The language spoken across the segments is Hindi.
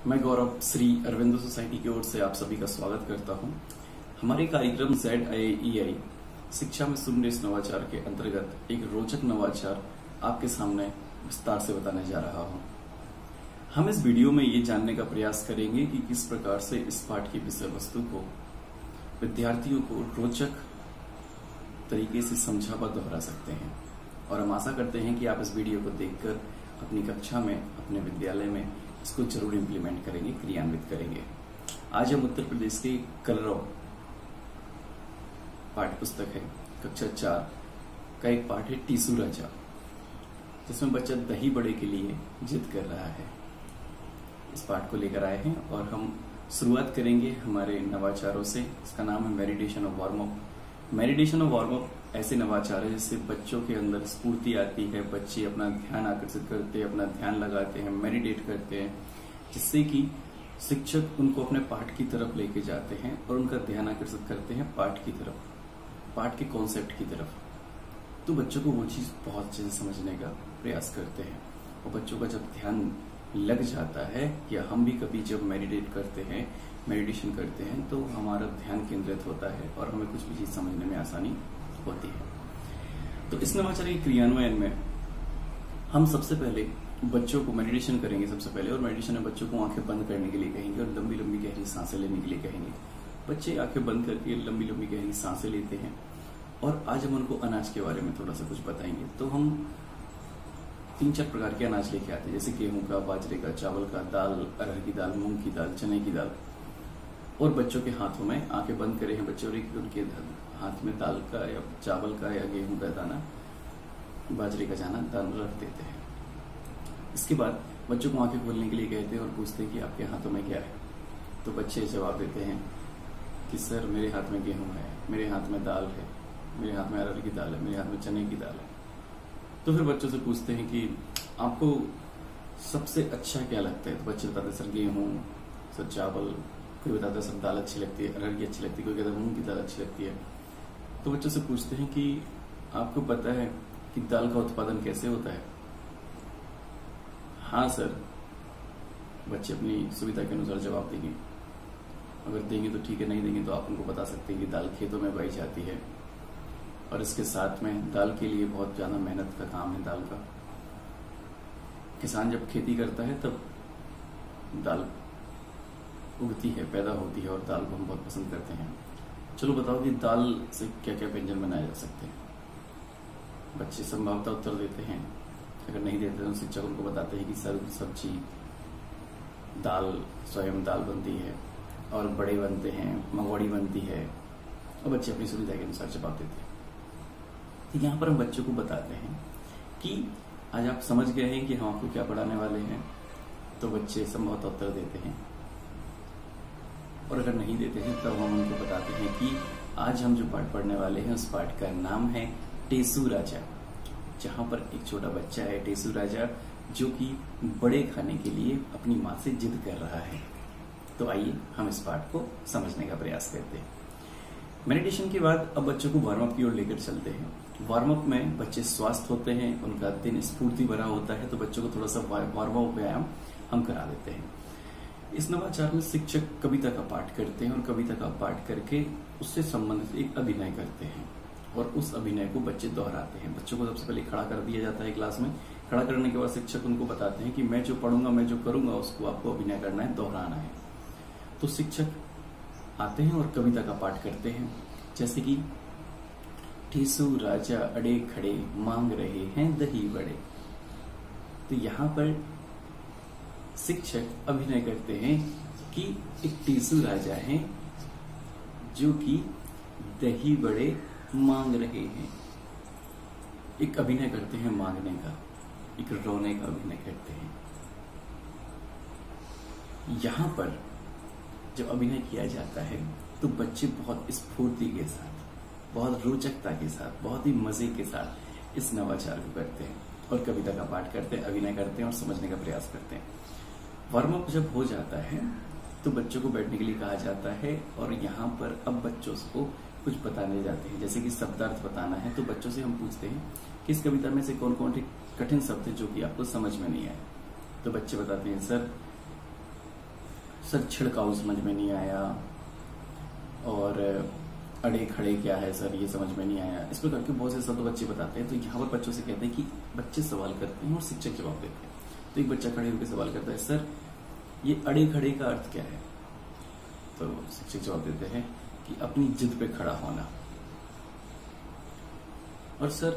मैं गौरव श्री अरविंदो सोसाइटी की ओर से आप सभी का स्वागत करता हूं। हमारे कार्यक्रम ZIEI शिक्षा में सुमेरस नवाचार के अंतर्गत एक रोचक नवाचार आपके सामने विस्तार से बताने जा रहा हूं। हम इस वीडियो में ये जानने का प्रयास करेंगे कि किस प्रकार से इस पाठ की विषय वस्तु को विद्यार्थियों को रोचक तरीके से समझा व दोहरा सकते हैं, और हम आशा करते हैं कि आप इस वीडियो को देखकर अपनी कक्षा में, अपने विद्यालय में इसको जरूर इम्प्लीमेंट करेंगे, क्रियान्वित करेंगे। आज हम उत्तर प्रदेश के कलरव पाठ्य पुस्तक है कक्षा 4 का एक पाठ है टीसू राजा, जिसमें बच्चा दही बड़े के लिए जिद कर रहा है। इस पाठ को लेकर आए हैं और हम शुरुआत करेंगे हमारे नवाचारों से। इसका नाम है मेडिटेशन और वार्म अप। मेडिटेशन और वार्म अप ऐसे नवाचार है जिससे बच्चों के अंदर स्फूर्ति आती है, बच्चे अपना ध्यान आकर्षित करते हैं, अपना ध्यान लगाते हैं, मेडिटेट करते हैं, जिससे कि शिक्षक उनको अपने पाठ की तरफ लेके जाते हैं और उनका ध्यान आकर्षित करते हैं पाठ की तरफ, पाठ के कॉन्सेप्ट की तरफ। तो बच्चों को वो चीज बहुत अच्छे से समझने का प्रयास करते हैं, और बच्चों का जब ध्यान लग जाता है, या हम भी कभी जब मेडिटेट करते हैं, मेडिटेशन करते हैं, तो हमारा ध्यान केंद्रित होता है और हमें कुछ भी चीज समझने में आसानी होती है। तो इस नवाचार के क्रियान्वयन में हम सबसे पहले बच्चों को मेडिटेशन करेंगे सबसे पहले, और मेडिटेशन में बच्चों को आंखें बंद करने के लिए कहेंगे और लंबी लंबी गहरी सांसें लेने के लिए कहेंगे। बच्चे आंखें बंद करके लंबी लंबी गहरी सांसें लेते हैं, और आज हम उनको अनाज के बारे में थोड़ा सा कुछ बताएंगे। तो हम 3-4 प्रकार के अनाज लेके आते हैं, जैसे गेहूं का, बाजरे का, चावल का, दाल, अरहर की दाल, मूंग की दाल, चने की दाल, और बच्चों के हाथों में आंखें बंद करे हैं बच्चे, और उनके हाथ में दाल का या चावल का या गेहूं का दाना, बाजरे का दाना रख देते हैं। इसके बाद बच्चों को आंखें खोलने के लिए कहते हैं और पूछते हैं कि आपके हाथों में क्या है। तो बच्चे जवाब देते हैं कि सर मेरे हाथ में गेहूं है, मेरे हाथ में दाल है, मेरे हाथ में अरहर की दाल है, मेरे हाथ में चने की दाल है। तो फिर बच्चों से पूछते हैं कि आपको सबसे अच्छा क्या लगता है। तो बच्चे बताते हैं सर गेहूं, सर चावल, कोई बताता है सर दाल अच्छी लगती है, अरहर की अच्छी लगती है, कोई कहता है मूंग की दाल अच्छी लगती है। तो बच्चों से पूछते हैं कि आपको पता है कि दाल का उत्पादन कैसे होता है। हाँ सर। बच्चे अपनी सुविधा के अनुसार जवाब देंगे, अगर देंगे तो ठीक है, नहीं देंगे तो आप उनको बता सकते हैं कि दाल खेतों में बोई जाती है, और इसके साथ में दाल के लिए बहुत ज्यादा मेहनत का काम है। दाल का किसान जब खेती करता है तब दाल उगती है, पैदा होती है, और दाल को हम बहुत पसंद करते हैं। चलो बताओ कि दाल से क्या क्या व्यंजन बनाए जा सकते हैं। बच्चे संभवतः उत्तर देते हैं, अगर नहीं देते तो शिक्षक उनको बताते हैं कि सब्जी, दाल, स्वयं दाल बनती है, और बड़े बनते हैं, मंगोड़ी बनती है, और बच्चे अपनी सुविधा के अनुसार जवाब देते हैं। तो यहाँ पर हम बच्चों को बताते हैं कि आज आप समझ गए हैं कि हम आपको क्या पढ़ाने वाले हैं। तो बच्चे संभवतः उत्तर देते हैं, और अगर नहीं देते हैं तब हम उनको बताते हैं कि आज हम जो पाठ पढ़ने वाले हैं उस पाठ का नाम है टेसू राजा, जहां पर एक छोटा बच्चा है टेसू राजा, जो कि बड़े खाने के लिए अपनी माँ से जिद कर रहा है। तो आइए हम इस पाठ को समझने का प्रयास करते हैं। मेडिटेशन के बाद अब बच्चों को वार्म अप की ओर लेकर चलते हैं। वार्म अप में बच्चे स्वस्थ होते हैं, उनका दिन स्फूर्ति भरा होता है, तो बच्चों को थोड़ा सा वार्म अप व्यायाम हम करा देते हैं। इस नवाचार में शिक्षक कविता का पाठ करते हैं, और कविता का पाठ करके उससे संबंधित एक अभिनय करते हैं, और उस अभिनय को बच्चे दोहराते हैं। बच्चों को सबसे पहले खड़ा कर दिया जाता है क्लास में। खड़ा करने के बाद शिक्षक उनको बताते हैं कि मैं जो पढ़ूंगा, मैं जो करूंगा, उसको आपको अभिनय करना है, दोहराना है। तो शिक्षक आते हैं और कविता का पाठ करते हैं, जैसे कि टीसू राजा अड़े खड़े मांग रहे हैं दही बड़े। तो यहाँ पर शिक्षक अभिनय करते हैं कि एक टीसू राजा है जो कि दही बड़े मांग रहे हैं। एक अभिनय करते हैं मांगने का, एक रोने का अभिनय करते हैं। यहां पर जब अभिनय किया जाता है तो बच्चे बहुत स्फूर्ति के साथ, बहुत रोचकता के साथ, बहुत ही मजे के साथ इस नवाचार को करते हैं, और कविता का पाठ करते हैं, अभिनय करते हैं, और समझने का प्रयास करते हैं। वार्म अप जब हो जाता है तो बच्चों को बैठने के लिए कहा जाता है, और यहाँ पर अब बच्चों को कुछ बताने जाते हैं, जैसे कि शब्दार्थ बताना है। तो बच्चों से हम पूछते हैं कि इस कविता में से कौन कौन से कठिन शब्द है जो कि आपको समझ में नहीं आए। तो बच्चे बताते हैं सर सर छिड़काऊ समझ में नहीं आया, और अड़े खड़े क्या है सर ये समझ में नहीं आया। इस प्रकार के बहुत से शब्द बच्चे बताते हैं। तो यहाँ पर बच्चों से कहते हैं कि बच्चे सवाल करते हैं और शिक्षक जवाब देते हैं। तो एक बच्चा खड़े होकर सवाल करता है, सर ये अड़े खड़े का अर्थ क्या है? तो शिक्षक जवाब देते हैं कि अपनी जिद पे खड़ा होना। और सर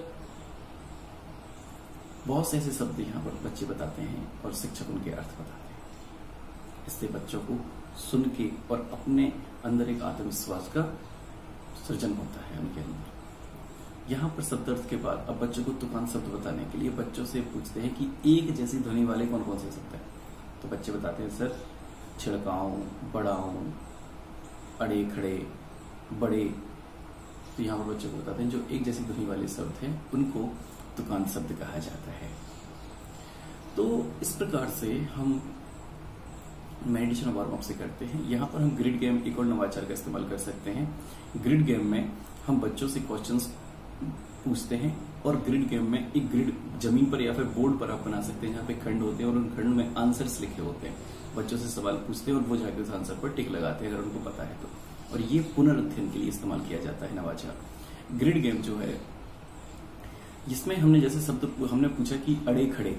बहुत से ऐसे शब्द यहाँ पर बच्चे बताते हैं और शिक्षक उनके अर्थ बताते हैं। इससे बच्चों को सुन के और अपने अंदर एक आत्मविश्वास का सृजन होता है उनके अंदर। यहाँ पर शब्दार्थ के बाद अब बच्चों को तुकांत शब्द बताने के लिए बच्चों से पूछते हैं कि एक जैसी ध्वनि वाले कौन कौन से शब्द हैं। तो बच्चे बताते हैं, सर छिड़काऊं, बड़ाऊं, अड़े खड़े, बड़े। तो यहाँ पर बच्चों को बताते हैं जो एक जैसी ध्वनि वाले शब्द हैं उनको तुकांत शब्द कहा जाता है। तो इस प्रकार से हम मेडिटेशन वार्म अप से करते हैं। यहाँ पर हम ग्रिड गेम एक और नवाचार का इस्तेमाल कर सकते हैं। ग्रिड गेम में हम बच्चों से क्वेश्चंस पूछते हैं और ग्रिड गेम में एक ग्रिड जमीन पर या फिर बोर्ड पर आप बना सकते हैं जहाँ पे खंड होते हैं और उन खंड में आंसर्स लिखे होते हैं। बच्चों से सवाल पूछते हैं और वो जाकर उस आंसर पर टिक लगाते हैं अगर उनको पता है तो। और ये पुनरुत्थान के लिए इस्तेमाल किया जाता है नवाचार। ग्रिड गेम जो है जिसमें हमने जैसे शब्द हमने पूछा कि अड़े खड़े,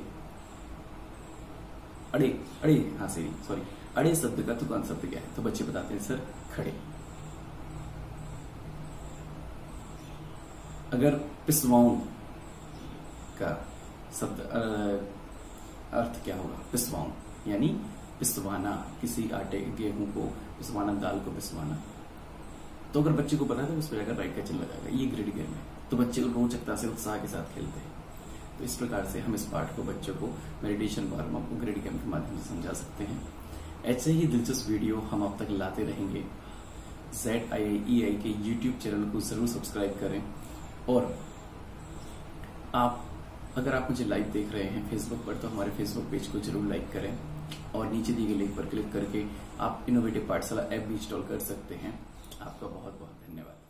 अड़े अड़े हाँ सॉरी अड़े शब्द का तुकांत शब्द क्या है? तो बच्चे बताते हैं, सर खड़े। अगर पिसवाऊं का शब्द अर्थ क्या होगा? पिसवाऊं यानी पिसवाना, किसी आटे गेहूं को पिसवाना, दाल को पिसवाना। तो अगर बच्चे को पता है तो उस पर जाकर राइट का चिन्ह लगाएगा। ये ग्रिड गेम है। तो बच्चे को रोचकता से उत्साह के साथ खेलते हैं। तो इस प्रकार से हम इस पाठ को बच्चों को मेडिटेशन वार्म अप को ग्रिड गेम के माध्यम से समझा सकते हैं। ऐसे ही दिलचस्प वीडियो हम अब तक लाते रहेंगे। ZIIEI के YouTube चैनल को जरूर सब्सक्राइब करें। और अगर आप मुझे लाइव देख रहे हैं फेसबुक पर तो हमारे फेसबुक पेज को जरूर लाइक करें और नीचे दिए गए लिंक पर क्लिक करके आप इनोवेटिव पाठशाला ऐप भी इंस्टॉल कर सकते हैं। आपका बहुत बहुत धन्यवाद।